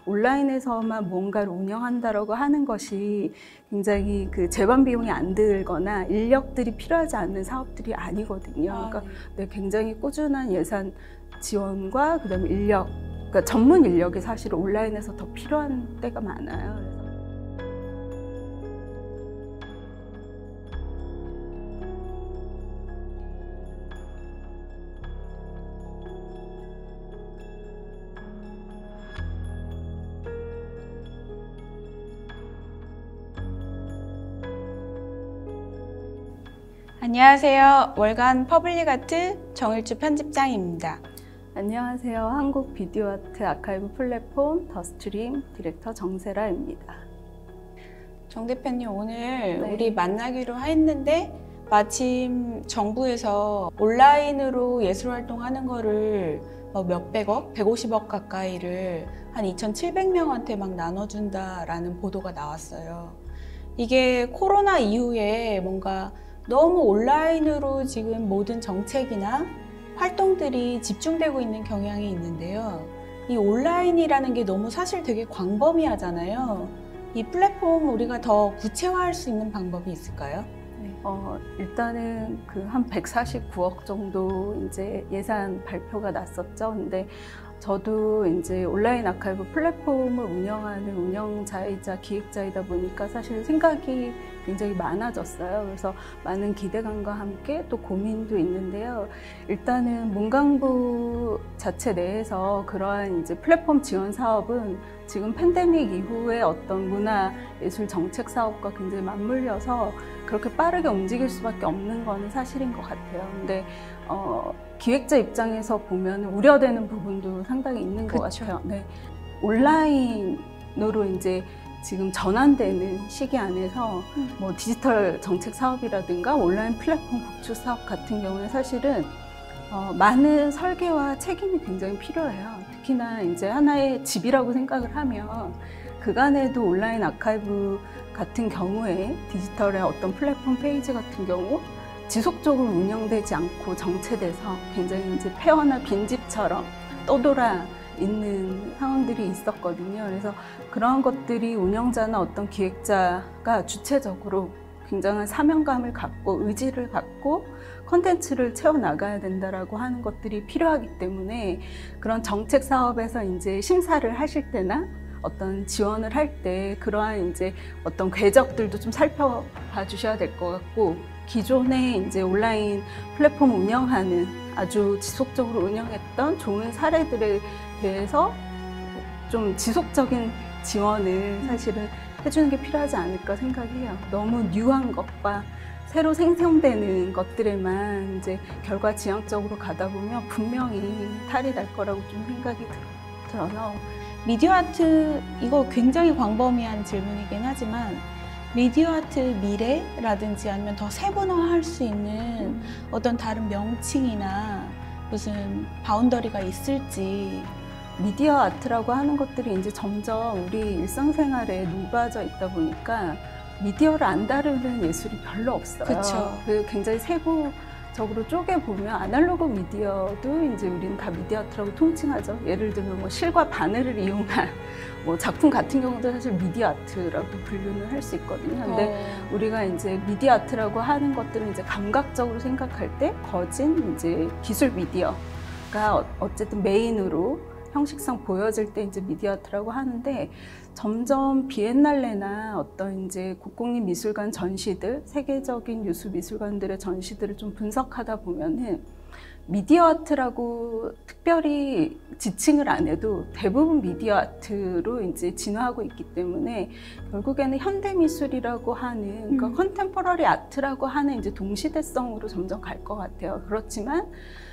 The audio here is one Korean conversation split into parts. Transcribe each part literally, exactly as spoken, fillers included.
온라인에서만 뭔가를 운영한다라고 하는 것이 굉장히 그 재반 비용이 안 들거나 인력들이 필요하지 않는 사업들이 아니거든요. 아, 그러니까 네. 네, 굉장히 꾸준한 예산 지원과 그다음에 인력, 그러니까 전문 인력이 사실 온라인에서 더 필요한 때가 많아요. 그래서 안녕하세요. 월간 퍼블릭아트 정일주 편집장입니다. 안녕하세요. 한국 비디오 아트 아카이브 플랫폼 더스트림 디렉터 정세라입니다. 정 대표님, 오늘 네. 우리 만나기로 했는데 마침 정부에서 온라인으로 예술활동하는 거를 뭐 몇백억, 백오십억 가까이를 한 이천칠백 명한테 막 나눠준다라는 보도가 나왔어요. 이게 코로나 이후에 뭔가 너무 온라인으로 지금 모든 정책이나 활동들이 집중되고 있는 경향이 있는데요. 이 온라인이라는 게 너무 사실 되게 광범위하잖아요. 이 플랫폼 우리가 더 구체화할 수 있는 방법이 있을까요? 네. 어, 일단은 그 한 백사십구억 정도 이제 예산 발표가 났었죠. 근데 저도 이제 온라인 아카이브 플랫폼을 운영하는 운영자이자 기획자이다 보니까 사실 생각이 굉장히 많아졌어요. 그래서 많은 기대감과 함께 또 고민도 있는데요. 일단은 문광부 자체 내에서 그러한 이제 플랫폼 지원 사업은 지금 팬데믹 이후에 어떤 문화 예술 정책 사업과 굉장히 맞물려서 그렇게 빠르게 움직일 수밖에 없는 거는 사실인 것 같아요. 근데 어, 기획자 입장에서 보면 우려되는 부분도 상당히 있는 것 그쵸. 같아요. 네. 온라인으로 이제 지금 전환되는 시기 안에서 음. 뭐 디지털 정책 사업이라든가 온라인 플랫폼 구축 사업 같은 경우에 사실은 어, 많은 설계와 책임이 굉장히 필요해요. 특히나 이제 하나의 집이라고 생각을 하면 그간에도 온라인 아카이브 같은 경우에 디지털의 어떤 플랫폼 페이지 같은 경우 지속적으로 운영되지 않고 정체돼서 굉장히 이제 폐허나 빈집처럼 떠돌아 있는 상황들이 있었거든요. 그래서 그러한 것들이 운영자나 어떤 기획자가 주체적으로 굉장한 사명감을 갖고 의지를 갖고 콘텐츠를 채워나가야 된다라고 하는 것들이 필요하기 때문에 그런 정책 사업에서 이제 심사를 하실 때나 어떤 지원을 할 때 그러한 이제 어떤 궤적들도 좀 살펴봐 주셔야 될 것 같고, 기존에 이제 온라인 플랫폼 운영하는 아주 지속적으로 운영했던 좋은 사례들에 대해서 좀 지속적인 지원을 사실은 해주는 게 필요하지 않을까 생각해요. 너무 뉴한 것과 새로 생성되는 것들에만 이제 결과 지향적으로 가다 보면 분명히 탈이 날 거라고 좀 생각이 들어서. 미디어 아트, 이거 굉장히 광범위한 질문이긴 하지만 미디어 아트 미래라든지 아니면 더 세분화할 수 있는 음. 어떤 다른 명칭이나 무슨 바운더리가 있을지. 미디어 아트라고 하는 것들이 이제 점점 우리 일상생활에 녹아져 있다 보니까 미디어를 안 다루는 예술이 별로 없어요. 그쵸. 그 굉장히 세부적으로 쪼개보면 아날로그 미디어도 이제 우리는 다 미디어 아트라고 통칭하죠. 예를 들면 뭐 실과 바늘을 이용한 뭐 작품 같은 경우도 사실 미디어 아트라고 분류는 할 수 있거든요. 근데 어... 우리가 이제 미디어 아트라고 하는 것들은 이제 감각적으로 생각할 때 거진 이제 기술 미디어가 어쨌든 메인으로 형식상 보여질 때 이제 미디어 아트라고 하는데, 점점 비엔날레나 어떤 이제 국공립미술관 전시들, 세계적인 유수 미술관들의 전시들을 좀 분석하다 보면은 미디어 아트라고 특별히 지칭을 안 해도 대부분 미디어 아트로 이제 진화하고 있기 때문에 결국에는 현대미술이라고 하는, 그러니까 음. 컨템포러리 아트라고 하는 이제 동시대성으로 점점 갈 것 같아요. 그렇지만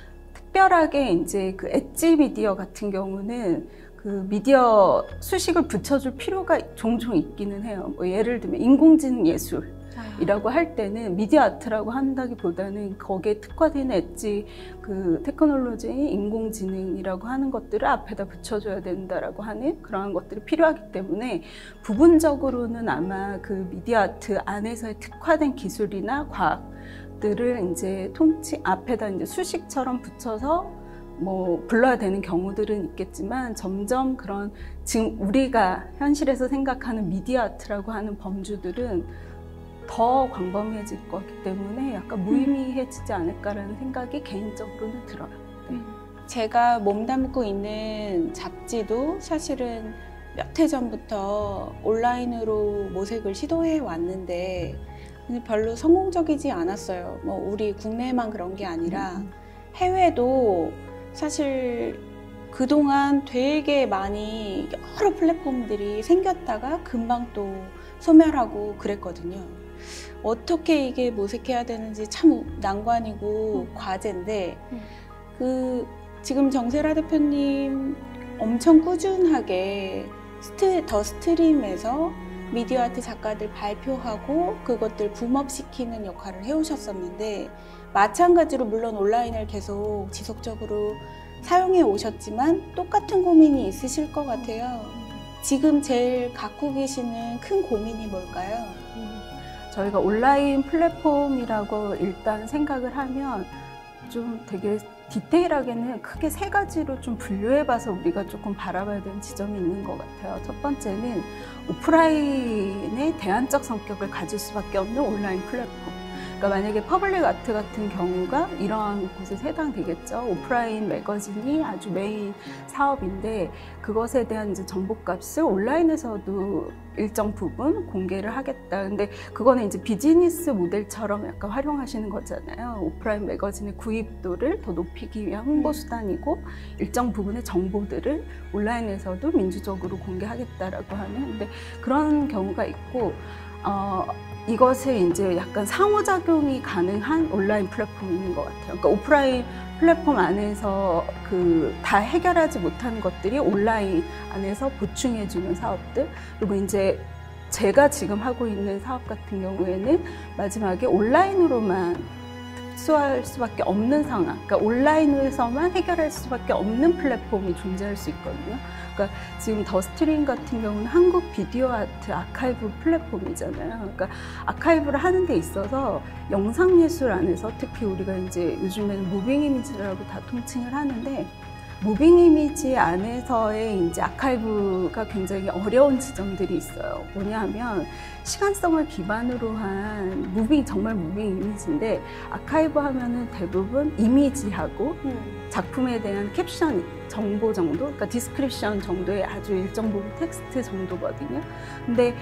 특별하게 이제 그 엣지 미디어 같은 경우는 그 미디어 수식을 붙여줄 필요가 종종 있기는 해요. 뭐 예를 들면 인공지능 예술이라고 할 때는 미디어 아트라고 한다기보다는 거기에 특화된 엣지 그 테크놀로지인 인공지능이라고 하는 것들을 앞에다 붙여줘야 된다라고 하는 그러한 것들이 필요하기 때문에 부분적으로는 아마 그 미디어 아트 안에서의 특화된 기술이나 과학 들을 이제 통칭 앞에다 이제 수식처럼 붙여서 뭐 불러야 되는 경우들은 있겠지만 점점 그런 지금 우리가 현실에서 생각하는 미디어 아트라고 하는 범주들은 더 광범위해질 거기 때문에 약간 무의미해지지 않을까라는 생각이 개인적으로는 들어요. 네. 제가 몸담고 있는 잡지도 사실은 몇 해 전부터 온라인으로 모색을 시도해 왔는데 별로 성공적이지 않았어요. 뭐 우리 국내만 그런 게 아니라 해외도 사실 그동안 되게 많이 여러 플랫폼들이 생겼다가 금방 또 소멸하고 그랬거든요. 어떻게 이게 모색해야 되는지 참 난관이고 음. 과제인데 음. 그 지금 정세라 대표님 엄청 꾸준하게 스트, 더 스트림에서 미디어 아트 작가들 발표하고 그것들 붐업시키는 역할을 해오셨었는데 마찬가지로 물론 온라인을 계속 지속적으로 사용해 오셨지만 똑같은 고민이 있으실 것 같아요. 지금 제일 갖고 계시는 큰 고민이 뭘까요? 저희가 온라인 플랫폼이라고 일단 생각을 하면 좀 되게 디테일하게는 크게 세 가지로 좀 분류해봐서 우리가 조금 바라봐야 되는 지점이 있는 것 같아요. 첫 번째는 오프라인의 대안적 성격을 가질 수밖에 없는 온라인 플랫폼. 그러니까 만약에 퍼블릭 아트 같은 경우가 이러한 곳에 해당되겠죠. 오프라인 매거진이 아주 메인 사업인데 그것에 대한 이제 정보값을 온라인에서도 일정 부분 공개를 하겠다. 근데 그거는 이제 비즈니스 모델처럼 약간 활용하시는 거잖아요. 오프라인 매거진의 구입도를 더 높이기 위한 홍보 수단이고 일정 부분의 정보들을 온라인에서도 민주적으로 공개하겠다라고 하는. 근데 그런 경우가 있고 어, 이것을 이제 약간 상호작용이 가능한 온라인 플랫폼이 있는 것 같아요. 그러니까 오프라인 플랫폼 안에서 그 다 해결하지 못하는 것들이 온라인 안에서 보충해주는 사업들. 그리고 이제 제가 지금 하고 있는 사업 같은 경우에는 마지막에 온라인으로만 특수할 수밖에 없는 상황. 그러니까 온라인에서만 해결할 수밖에 없는 플랫폼이 존재할 수 있거든요. 그러니까 지금 더 스트림 같은 경우는 한국 비디오 아트 아카이브 플랫폼이잖아요. 그러니까 아카이브를 하는 데 있어서 영상 예술 안에서 특히 우리가 이제 요즘에는 무빙 이미지라고 다 통칭을 하는데 무빙 이미지 안에서의 이제 아카이브가 굉장히 어려운 지점들이 있어요. 뭐냐면 시간성을 기반으로 한 무빙, 정말 무빙 이미지인데 아카이브 하면은 대부분 이미지하고 음. 작품에 대한 캡션 정보 정도, 그러니까 디스크립션 정도의 아주 일정 부분 텍스트 정도거든요. 근데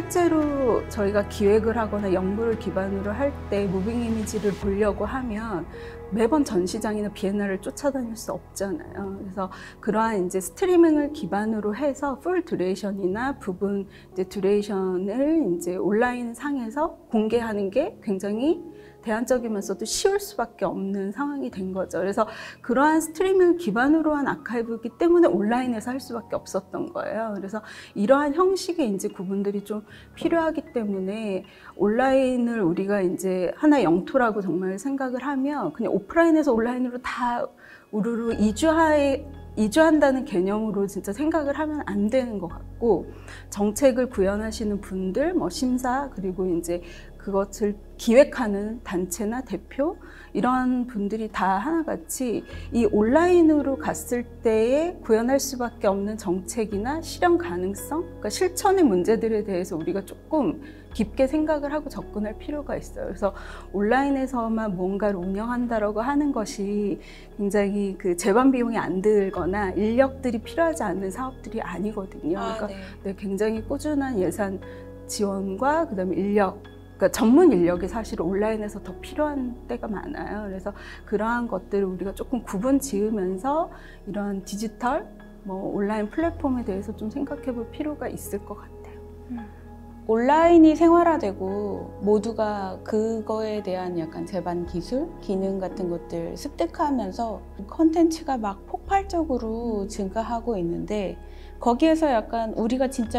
실제로 저희가 기획을 하거나 연구를 기반으로 할 때 무빙 이미지를 보려고 하면 매번 전시장이나 비엔날을 쫓아다닐 수 없잖아요. 그래서 그러한 이제 스트리밍을 기반으로 해서 풀 듀레이션이나 부분 이제 듀레이션을 이제 온라인 상에서 공개하는 게 굉장히 대안적이면서도 쉬울 수밖에 없는 상황이 된 거죠. 그래서 그러한 스트리밍을 기반으로 한 아카이브이기 때문에 온라인에서 할 수밖에 없었던 거예요. 그래서 이러한 형식의 이제 구분들이 좀 필요하기 때문에 온라인을 우리가 이제 하나의 영토라고 정말 생각을 하면 그냥 오프라인에서 온라인으로 다 우르르 이주하에 이주한다는 개념으로 진짜 생각을 하면 안 되는 것 같고 정책을 구현하시는 분들, 뭐 심사 그리고 이제 그것을 기획하는 단체나 대표 이런 분들이 다 하나같이 이 온라인으로 갔을 때에 구현할 수밖에 없는 정책이나 실현 가능성, 그러니까 실천의 문제들에 대해서 우리가 조금 깊게 생각을 하고 접근할 필요가 있어요. 그래서 온라인에서만 뭔가를 운영한다라고 하는 것이 굉장히 그 재반 비용이 안 들거나 인력들이 필요하지 않는 사업들이 아니거든요. 아, 그러니까 네. 네, 굉장히 꾸준한 예산 지원과 그다음에 인력, 그러니까 전문 인력이 사실 온라인에서 더 필요한 때가 많아요. 그래서 그러한 것들을 우리가 조금 구분 지으면서 이런 디지털, 뭐 온라인 플랫폼에 대해서 좀 생각해 볼 필요가 있을 것 같아요. 음. 온라인이 생활화되고 모두가 그거에 대한 약간 제반 기술, 기능 같은 것들 습득하면서 컨텐츠가 막 폭발적으로 증가하고 있는데 거기에서 약간 우리가 진짜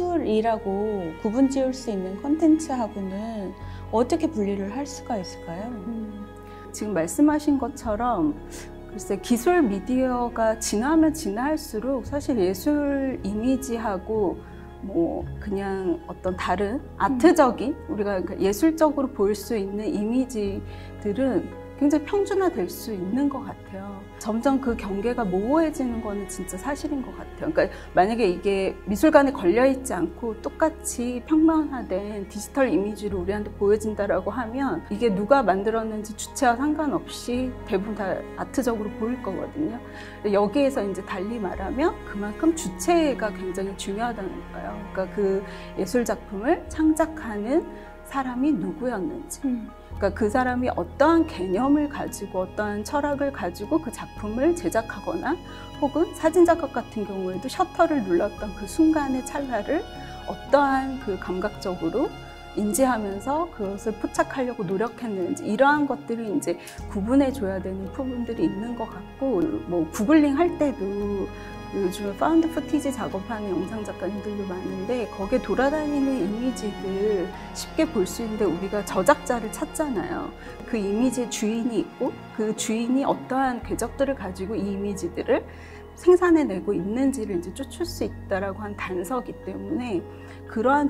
미술이라고 구분 지을 수 있는 컨텐츠하고는 어떻게 분리를 할 수가 있을까요? 음, 지금 말씀하신 것처럼 글쎄 기술 미디어가 진화하면 진화할수록 사실 예술 이미지하고 뭐 그냥 어떤 다른 아트적인 우리가 예술적으로 보일 수 있는 이미지들은 굉장히 평준화될 수 있는 것 같아요. 점점 그 경계가 모호해지는 거는 진짜 사실인 것 같아요. 그러니까 만약에 이게 미술관에 걸려있지 않고 똑같이 평면화된 디지털 이미지로 우리한테 보여진다라고 하면 이게 누가 만들었는지 주체와 상관없이 대부분 다 아트적으로 보일 거거든요. 여기에서 이제 달리 말하면 그만큼 주체가 굉장히 중요하다는 거예요. 그러니까 그 예술 작품을 창작하는 사람이 누구였는지, 음. 그러니까 그 사람이 어떠한 개념을 가지고 어떠한 철학을 가지고 그 작품을 제작하거나 혹은 사진작가 같은 경우에도 셔터를 눌렀던 그 순간의 찰나를 어떠한 그 감각적으로 인지하면서 그것을 포착하려고 노력했는지, 이러한 것들을 이제 구분해 줘야 되는 부분들이 있는 것 같고, 뭐 구글링 할 때도 요즘에 파운드 푸티지 작업하는 영상 작가님들도 많은데 거기에 돌아다니는 이미지들 쉽게 볼 수 있는데 우리가 저작자를 찾잖아요. 그 이미지의 주인이 있고 그 주인이 어떠한 궤적들을 가지고 이 이미지들을 생산해내고 있는지를 이제 쫓을 수 있다라고 한 단서이기 때문에 그러한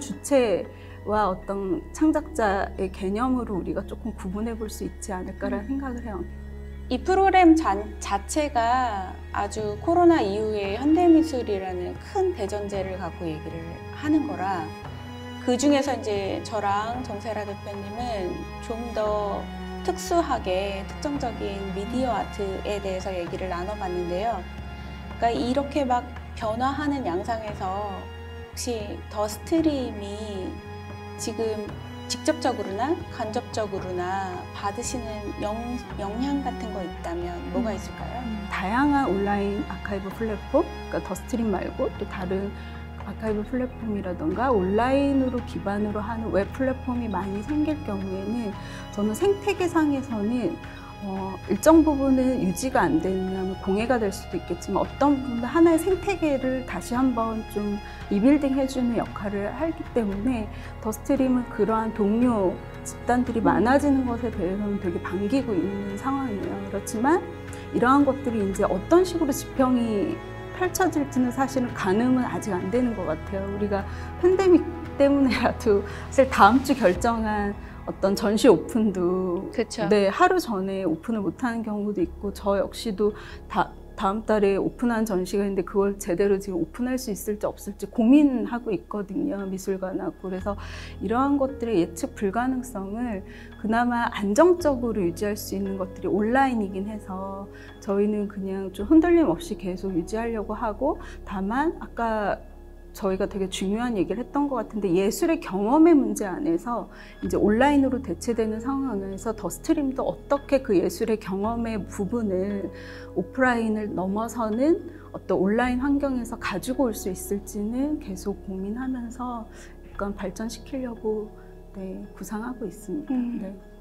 주체와 어떤 창작자의 개념으로 우리가 조금 구분해 볼 수 있지 않을까라는 생각을 해요. 이 프로그램 자, 자체가 아주 코로나 이후에 현대미술이라는 큰 대전제를 갖고 얘기를 하는 거라, 그 중에서 이제 저랑 정세라 대표님은 좀 더 특수하게 특정적인 미디어 아트에 대해서 얘기를 나눠봤는데요. 그러니까 이렇게 막 변화하는 양상에서 혹시 더 스트림이 지금 직접적으로나 간접적으로나 받으시는 영, 영향 같은 거 있다면 뭐가 있을까요? 다양한 온라인 아카이브 플랫폼, 그러니까 더 스트림 말고 또 다른 아카이브 플랫폼이라던가 온라인으로 기반으로 하는 웹 플랫폼이 많이 생길 경우에는 저는 생태계상에서는 어, 일정 부분은 유지가 안 되면 공해가 될 수도 있겠지만 어떤 부분은 하나의 생태계를 다시 한번 좀 리빌딩 해주는 역할을 하기 때문에 더 스트림은 그러한 동료 집단들이 많아지는 것에 대해서는 되게 반기고 있는 상황이에요. 그렇지만 이러한 것들이 이제 어떤 식으로 지평이 펼쳐질지는 사실은 가늠은 아직 안 되는 것 같아요. 우리가 팬데믹 때문에라도 사실 다음 주 결정한 어떤 전시 오픈도 그쵸. 네, 하루 전에 오픈을 못하는 경우도 있고 저 역시도 다, 다음 달에 오픈한 전시가 있는데 그걸 제대로 지금 오픈할 수 있을지 없을지 고민하고 있거든요. 미술관하고. 그래서 이러한 것들의 예측 불가능성을 그나마 안정적으로 유지할 수 있는 것들이 온라인이긴 해서 저희는 그냥 좀 흔들림 없이 계속 유지하려고 하고, 다만 아까 저희가 되게 중요한 얘기를 했던 것 같은데 예술의 경험의 문제 안에서 이제 온라인으로 대체되는 상황에서 더 스트림도 어떻게 그 예술의 경험의 부분을 오프라인을 넘어서는 어떤 온라인 환경에서 가지고 올 수 있을지는 계속 고민하면서 약간 발전시키려고 네, 구상하고 있습니다. 음. 네.